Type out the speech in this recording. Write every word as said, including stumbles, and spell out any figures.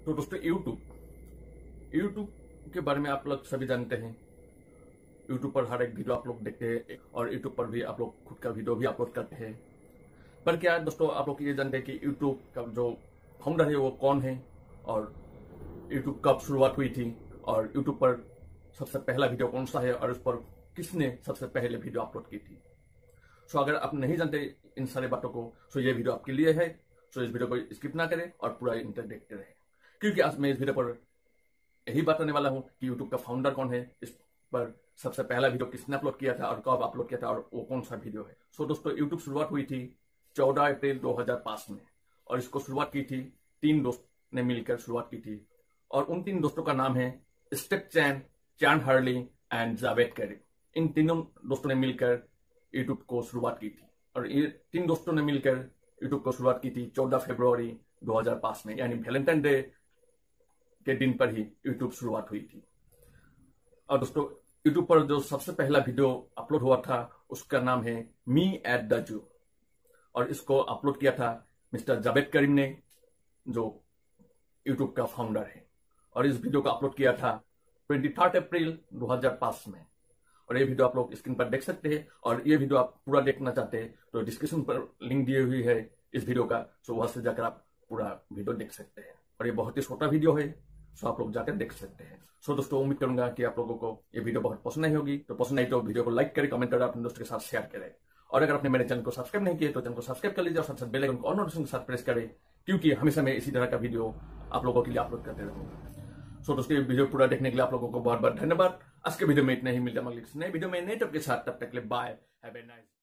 तो दोस्तों YouTube YouTube के बारे में आप लोग सभी जानते हैं। यूट्यूब पर हर एक वीडियो आप लोग देखते हैं और यूट्यूब पर भी आप लोग खुद का वीडियो भी अपलोड करते हैं। पर क्या दोस्तों आप लोग ये जानते हैं कि यूट्यूब का जो फाउंडर है वो कौन है और यूट्यूब कब शुरुआत हुई थी और यूट्यूब पर सबसे पहला वीडियो कौन सा है और उस पर किसने सबसे पहले वीडियो अपलोड की थी। सो अगर आप नहीं जानते इन सारी बातों को, सो ये वीडियो आपके लिए है। सो इस वीडियो को स्किप ना करें और पूरा इंटरनेट देखते रहे, क्योंकि आज मैं इस वीडियो पर यही बात करने वाला हूँ कि यूट्यूब का फाउंडर कौन है, इस पर सबसे पहला वीडियो किसने अपलोड किया था और कब अपलोड किया था और वो कौन सा वीडियो है। सो दोस्तों यूट्यूब शुरुआत हुई थी चौदह अप्रैल दो हजार पांच में और इसको शुरुआत की थी तीन दोस्त ने मिलकर शुरुआत की थी और उन तीन दोस्तों का नाम है Steve Chen, Chad Hurley and Jawed Karim. इन तीनों दोस्तों ने मिलकर यूट्यूब को शुरुआत की थी और ये तीन दोस्तों ने मिलकर यूट्यूब को शुरुआत की थी चौदह फरवरी दो हजार पांच में, यानी वैलेंटाइन डे के दिन पर ही यूट्यूब शुरुआत हुई थी। और दोस्तों यूट्यूब पर जो सबसे पहला वीडियो अपलोड हुआ था उसका नाम है मी एट द जू और इसको अपलोड किया था मिस्टर जावेद करीम ने, जो यूट्यूब का फाउंडर है। और इस वीडियो को अपलोड किया था तेईस अप्रैल दो हजार पांच में और ये वीडियो आप लोग स्क्रीन पर देख सकते हैं। और ये वीडियो आप पूरा देखना चाहते हैं तो डिस्क्रिप्शन पर लिंक दी हुई है इस वीडियो का, सो वहां से जाकर आप पूरा वीडियो देख सकते हैं। और ये बहुत ही छोटा वीडियो है, सो आप लोग जाकर देख सकते हैं। सो दोस्तों उम्मीद करूंगा कि आप लोगों को ये वीडियो बहुत पसंद नहीं होगी, तो पसंद नहीं तो वीडियो को लाइक करें, कमेंट करें, अपने दोस्तों के साथ शेयर करें। और अगर आपने मेरे चैनल को सब्सक्राइब नहीं किया तो चैनल को सब्सक्राइब कर लीजिए और साथ साथ बेल आइकन को ऑन नोटिफिकेशन के साथ प्रेस करें, क्योंकि हमेशा मैं इसी तरह का वीडियो आप लोगों के लिए अपलोड करते रहूंगा। सो दोस्तों वीडियो पूरा देखने के लिए आप लोगों को बहुत बहुत धन्यवाद। आज के वीडियो में इतना ही, मिलता है अगले नए वीडियो में नए टॉपिक के साथ। तब तक के लिए बाय, हैव ए नाइस